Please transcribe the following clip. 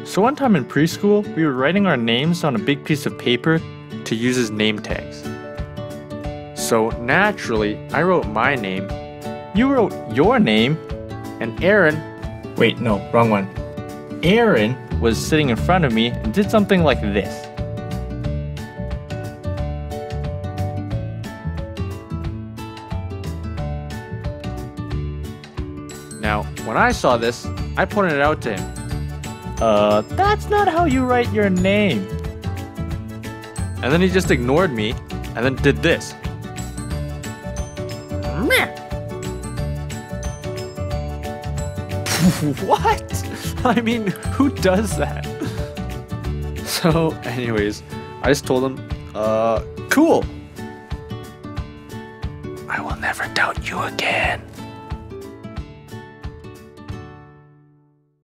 So one time in preschool, we were writing our names on a big piece of paper to use as name tags. So naturally, I wrote my name, you wrote your name, and wait, no, wrong one. Aaron was sitting in front of me and did something like this. Now, when I saw this, I pointed it out to him. That's not how you write your name. And then he just ignored me and then did this. What? I mean, who does that? So, anyways, I just told him, cool. I will never doubt you again.